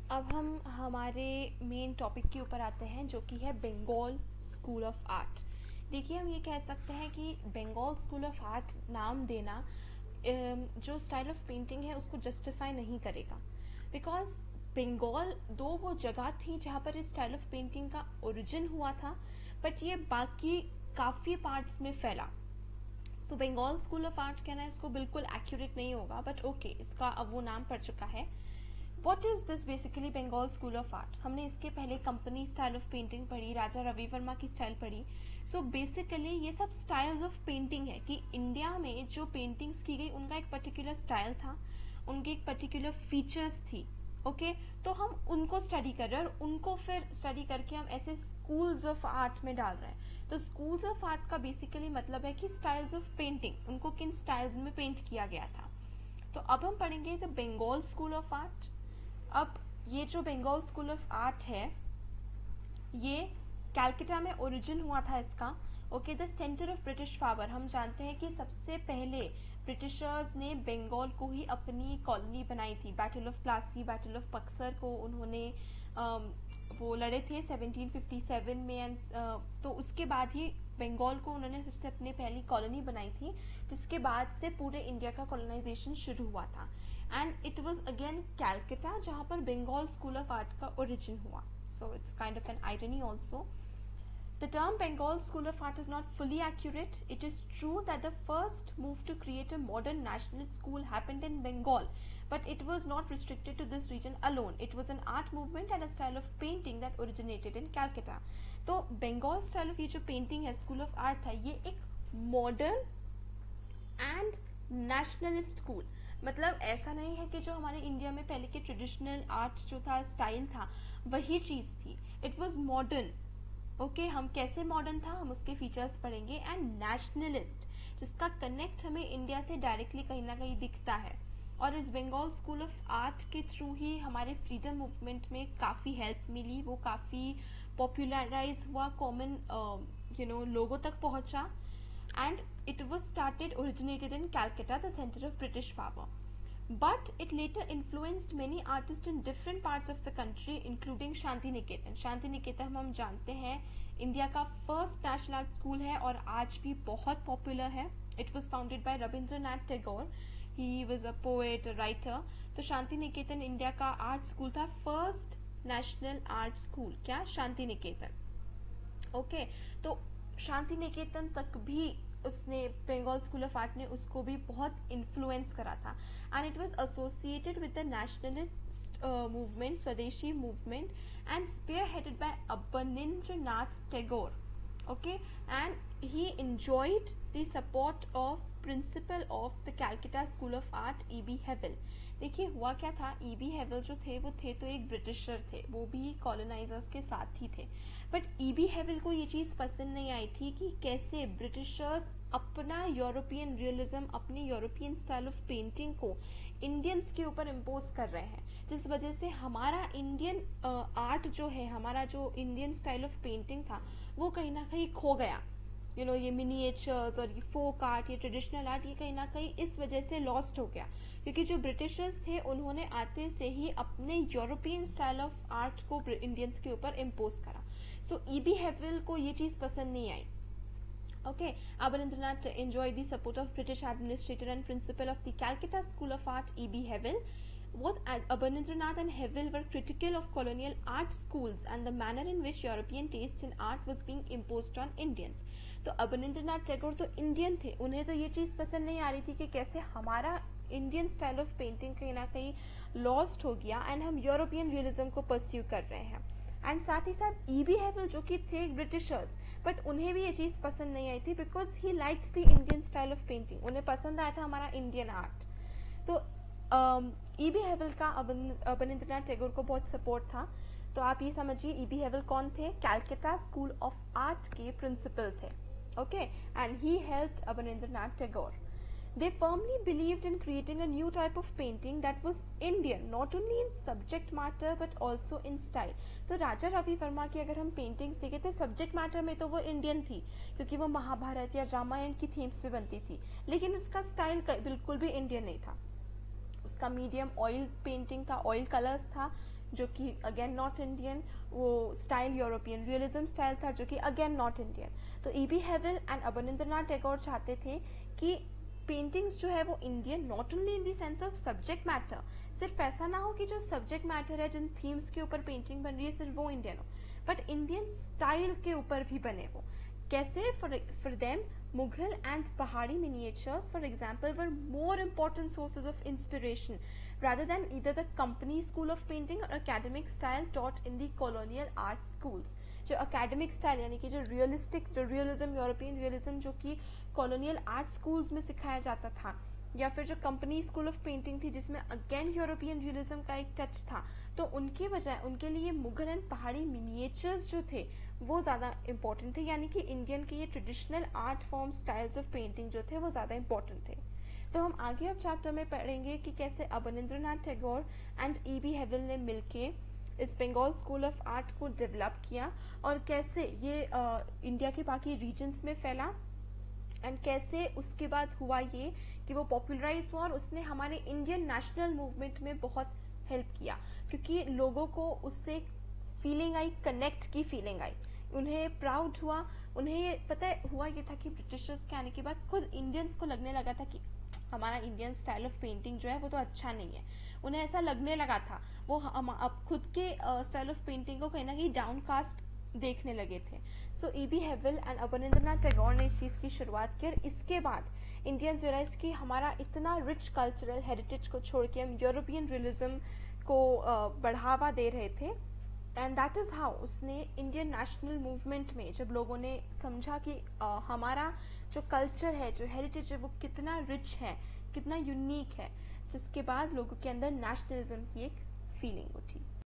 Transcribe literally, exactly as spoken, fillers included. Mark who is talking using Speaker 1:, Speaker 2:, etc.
Speaker 1: अब हम हमारे मेन टॉपिक के ऊपर आते हैं, जो कि है बंगाल स्कूल ऑफ आर्ट। देखिए, हम ये कह सकते हैं कि बंगाल स्कूल ऑफ आर्ट नाम देना जो स्टाइल ऑफ पेंटिंग है उसको जस्टिफाई नहीं करेगा, बिकॉज बंगाल दो वो जगह थी जहाँ पर इस स्टाइल ऑफ पेंटिंग का ओरिजिन हुआ था, बट ये बाकी काफ़ी पार्ट्स में फैला। So Bengal school of art कहना इसको बिल्कुल एक्यूरेट नहीं होगा, बट ओके okay, इसका अब वो नाम पड़ चुका है। What is this basically Bengal school of art? हमने इसके पहले कंपनी स्टाइल ऑफ पेंटिंग पढ़ी, राजा रवि वर्मा की स्टाइल पढ़ी। सो बेसिकली ये सब स्टाइल्स ऑफ पेंटिंग है कि इंडिया में जो पेंटिंग्स की गई उनका एक पर्टिकुलर स्टाइल था, उनकी एक पर्टिकुलर फीचर्स थी। Okay okay? तो हम उनको स्टडी कर रहे हैं और उनको फिर स्टडी करके हम ऐसे स्कूल्स ऑफ आर्ट में डाल रहे हैं। तो स्कूल्स ऑफ आर्ट का बेसिकली मतलब है कि स्टाइल्स ऑफ पेंटिंग, उनको किन स्टाइल्स में पेंट किया गया था। तो अब हम पढ़ेंगे the Bengal school of art. अब ये जो बंगाल स्कूल ऑफ आर्ट है ये कैलकाटा में ओरिजिन हुआ था इसका। Okay, the centre of British power. हम जानते हैं कि सबसे पहले ब्रिटिशर्स ने बंगाल को ही अपनी कॉलोनी बनाई थी। Battle of Plassey, battle of Buxar को उन्होंने um, वो लड़े थे सेवनटीन फिफ्टी सेवन में एंड uh, तो उसके बाद ही बंगाल को उन्होंने सबसे अपनी पहली कॉलोनी बनाई थी, जिसके बाद से पूरे इंडिया का कॉलोनाइजेशन शुरू हुआ था। And it was again Calcutta जहाँ पर बंगाल स्कूल ऑफ आर्ट का ओरिजिन हुआ। So it's kind of an irony also. The term Bengal School of Art is not fully accurate. It is true that the first move to create a modern national school happened in Bengal, but it was not restricted to this region alone. It was an art movement and a style of painting that originated in Calcutta. तो Bengal style of ये जो painting है, school of art था, ये एक modern and nationalist school। मतलब ऐसा नहीं है कि जो हमारे इंडिया में पहले के ट्रेडिशनल आर्ट जो था, स्टाइल था, वही चीज़ थी। It was modern. Okay okay, हम कैसे मॉडर्न था हम उसके फीचर्स पढ़ेंगे। एंड नेशनलिस्ट, जिसका कनेक्ट हमें इंडिया से डायरेक्टली कहीं ना कहीं दिखता है। और इस बंगाल स्कूल ऑफ आर्ट के थ्रू ही हमारे फ्रीडम मूवमेंट में काफ़ी हेल्प मिली, वो काफ़ी पॉपुलराइज हुआ, कॉमन यू नो लोगों तक पहुंचा। And it was started originated in Calcutta, the centre of British power, but it later influenced many artists in different parts of the country including Shanti Niketan. Shanti Niketan हम जानते हैं इंडिया का फर्स्ट नेशनल आर्ट स्कूल है और आज भी बहुत पॉपुलर है। It was founded by Rabindranath Tagore, he was a poet, writer. तो शांति निकेतन इंडिया का आर्ट स्कूल था, फर्स्ट नेशनल आर्ट स्कूल। क्या? शांति निकेतन। ओके okay, तो शांति निकेतन तक भी उसने, बंगाल स्कूल ऑफ आर्ट ने उसको भी बहुत इन्फ्लुएंस करा था। And it was associated with the nationalist movement, Swadeshi movement, and spearheaded by Abanindranath Tagore. Okay, and he enjoyed the support of principal of the Calcutta School of Art, E B Havell। देखिए हुआ क्या था, ई बी हेवल जो थे वो थे तो एक ब्रिटिशर थे, वो भी कॉलोनाइजर्स के साथ ही थे। बट ई बी हेवल को ये चीज़ पसंद नहीं आई थी कि कैसे ब्रिटिशर्स अपना यूरोपियन रियलिज्म, अपनी यूरोपियन स्टाइल ऑफ पेंटिंग को इंडियंस के ऊपर इम्पोज कर रहे हैं, जिस वजह से हमारा इंडियन आर्ट जो है, हमारा जो इंडियन स्टाइल ऑफ पेंटिंग था, वो कहीं ना कहीं खो गया। यू नो ये मिनिएचर्स और ये फोक आर्ट, ये ट्रेडिशनल आर्ट, ये कहीं ना कहीं इस वजह से लॉस्ट हो गया, क्योंकि जो ब्रिटिशर्स थे उन्होंने आते से ही अपने यूरोपियन स्टाइल ऑफ आर्ट को इंडियंस के ऊपर इम्पोज करा। सो ई बी हेवल को ये चीज़ पसंद नहीं आई। Okay, Abanindranath enjoyed the support of British administrator and principal of the Calcutta School of Art, E B Havell. Both Abanindranath and Havell were critical of colonial art schools and the manner in which European taste in art was being imposed on Indians. तो अबनिंद्रनाथ टैगोर तो Indian थे, उन्हें तो ये चीज़ पसंद नहीं आ रही थी कि कैसे हमारा इंडियन स्टाइल ऑफ पेंटिंग कहीं ना कहीं लॉस्ट हो गया एंड हम यूरोपियन रियलिज्म को परस्यू कर रहे हैं। एंड साथ ही साथ ई बी हेवल जो कि थे ब्रिटिशर्स, बट उन्हें भी ये चीज़ पसंद नहीं आई थी because he liked the Indian style of painting. उन्हें पसंद आया था हमारा इंडियन आर्ट। तो ई बी हेवल का अबनिंद्रनाथ टैगोर को बहुत सपोर्ट था। तो आप ये समझिए ई बी हेवल कौन थे? कैलकाटा स्कूल ऑफ आर्ट के प्रिंसिपल थे। Okay, and he helped Abanindranath Tagore. They firmly believed in creating a new type of painting that was Indian, not only in subject matter but also in style. तो राजा रवि वर्मा की अगर हम paintings देखें तो subject matter में तो वो इंडियन थी, क्योंकि वो महाभारत या रामायण की थीम्स पे बनती थी, लेकिन उसका स्टाइल बिल्कुल भी इंडियन नहीं था। उसका मीडियम ऑयल पेंटिंग था, ऑयल कलर्स था, जो कि अगेन नॉट इंडियन, वो स्टाइल यूरोपियन रियलिज्म स्टाइल था जो कि अगेन नॉट इंडियन। तो E B Havell and Abanindranath Tagore चाहते थे कि पेंटिंग्स जो है वो Indian, not only in the sense of subject matter, सिर्फ ऐसा ना हो कि जो सब्जेक्ट मैटर है, जिन थीम्स के ऊपर पेंटिंग बन रही है सिर्फ वो इंडियन हो, बट इंडियन स्टाइल के ऊपर भी बने वो। कैसे? For them Mughal and Pahari miniatures for example were more important sources of inspiration rather than either the company school of painting or academic style taught in the colonial art schools। जो academic style यानी कि जो realistic, जो realism, European realism जो कि colonial art schools में सिखाया जाता था, या फिर जो कंपनी स्कूल ऑफ पेंटिंग थी जिसमें अगेन यूरोपियन रियलिज्म का एक टच था, तो उनके बजाय उनके लिए मुगल एंड पहाड़ी मिनिएचर्स जो थे वो ज़्यादा इंपॉर्टेंट थे, यानी कि इंडियन के ये traditional art form styles of painting जो थे वो ज़्यादा इंपॉर्टेंट थे। तो हम आगे अब चैप्टर में पढ़ेंगे कि कैसे Abanindranath Tagore and E B Havell ने मिलके इस बंगाल स्कूल ऑफ आर्ट को डेवलप किया, और कैसे ये आ, इंडिया के बाकी रीजन्स में फैला, एंड कैसे उसके बाद हुआ ये कि वो पॉपुलराइज हुआ और उसने हमारे इंडियन नेशनल मूवमेंट में बहुत हेल्प किया, क्योंकि लोगों को उससे फीलिंग आई, कनेक्ट की फीलिंग आई, उन्हें प्राउड हुआ, उन्हें पता है हुआ ये था कि ब्रिटिशर्स के आने के बाद खुद इंडियंस को लगने लगा था कि हमारा इंडियन स्टाइल ऑफ पेंटिंग जो है वो तो अच्छा नहीं है, उन्हें ऐसा लगने लगा था, वो हम अब खुद के स्टाइल ऑफ पेंटिंग को कहीं ना कहीं डाउनकास्ट देखने लगे थे। So E B Havell and Abanindranath Tagore ने इस चीज़ की शुरुआत की, और इसके बाद इंडियंस रियलाइज कि हमारा इतना रिच कल्चरल हेरिटेज को छोड़ के हम यूरोपियन रियलिज्म को बढ़ावा दे रहे थे, एंड दैट इज़ हाउ उसने इंडियन नेशनल मूवमेंट में जब लोगों ने समझा कि uh, हमारा जो कल्चर है, जो हेरिटेज है वो कितना रिच है, कितना यूनिक है, जिसके बाद लोगों के अंदर नेशनलिज्म की एक फीलिंग उठी।